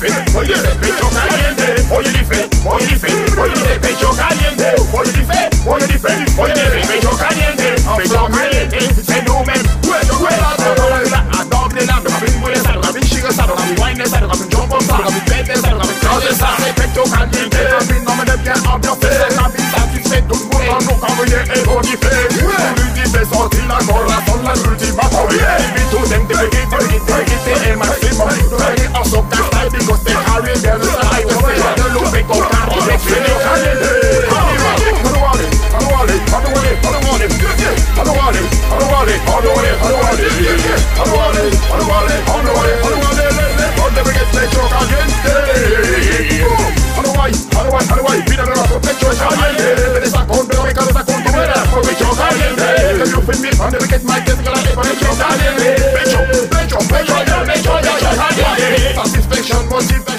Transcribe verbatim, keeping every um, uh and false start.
dice, oye de pecho caliente, oye dice, oye dice, oye de pecho caliente, oye dice, oye dice, oye de pecho caliente, pecho caliente, se numen, hueso, hueso, a doble lado, a mi mujer, a mi chica, a mi wine, a mi jumbo, a mi bete, a mi closet, a mi pecho caliente, a mi nombre de bien, a mi ofensa, a mi satisfecho, un mundo, no cabe en el orife, un dice, sortir la gorra, son las últimas, oye, to them, they get, they get, they get, they get, maximum, they get, also, that's why, because they carry their life, they look, they go, they feel caliente, I don't want it, I don't want it, I don't want it, I don't want it, I don't want it, I don't want it, I don't want it, I don't want it, I don't want it, I don't want it, I don't want it, I don't want it, don't ever get pecho caliente. I don't want, I don't want, I don't want, mira la pecho caliente, me saco, pero me cabeza con tu vera, pecho caliente, que you feel me, don't ever get my physical life, pecho caliente, pecho, pecho, pecho, pecho, pecho caliente, satisfaction, motivation.